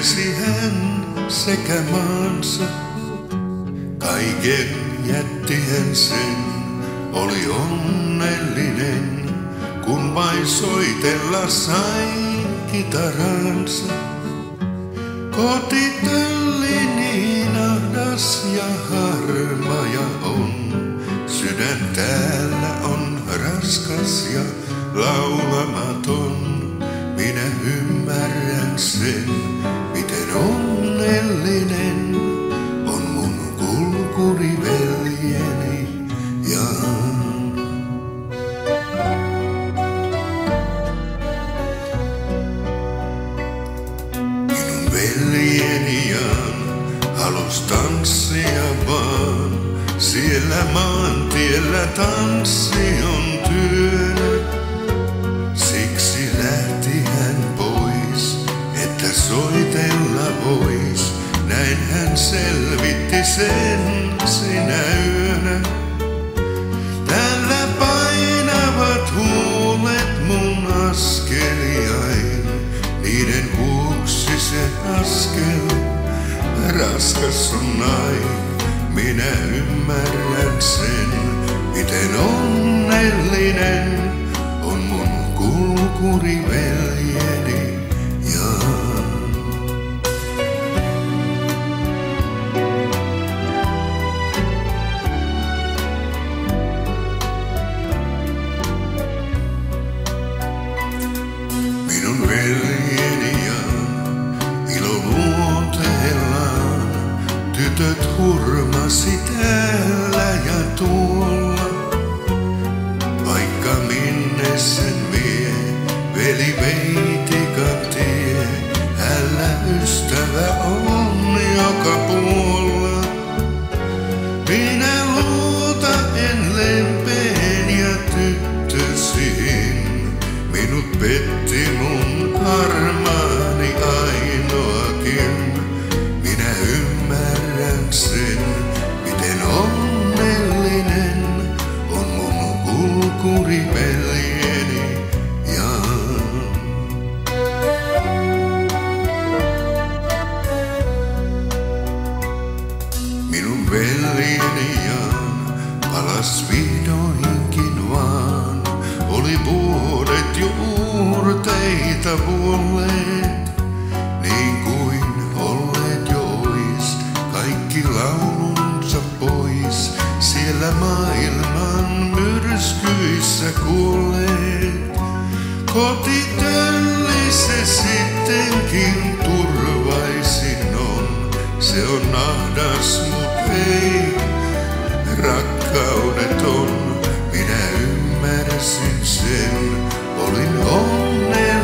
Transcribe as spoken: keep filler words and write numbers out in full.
Tiesi hän sekä maansa, kaiken jätti hän sen, oli onnellinen, kun vain soitella sai kitaransa. Kotitölli niin ahdas ja harmaa on, sydän täällä on raskas ja laulamaton. Minä ymmärrän sen, miten onnellinen on mun kulkuriveljeni Jan. Minun veljeni Jan halus tanssia vaan, siellä maantiellä tanssi on työnä. Siksi lähti hän pois, että soitella vois. Näin hän selvitti sen sinä yönä. Täällä painavat huulet mun askeliain, niiden vuoksi se askel raskas on näin. Minä ymmärrän sen, miten onnellinen on mun kulkuriveljeni Jan. Minun veljeni Jan, ilo luonteellaan, tytöt hurmasi täällä ja tuolla. Vaikka minne sen vie, veli veitikan tie, hänellä ystävä on joka puolella. Minä luota en lempeen ja tyttösiin, minut petti mun armaani ainoakin. Minä ymmärrän sen, miten onnellinen on mun kulkuriveljeni Jan. Minun veljeni Jan palas vihdoinkin vaan, oli vuodet jo uurteita vuolleet, niin kuin olleet jo ois kaikki laulunsa pois, siellä maailman myrskyissä kuolleet. Kotitölli se sittenkin turvaisin on, se on ahdas mut ei rakkaudeton. Minä ymmärsin sen, olin onnellinen.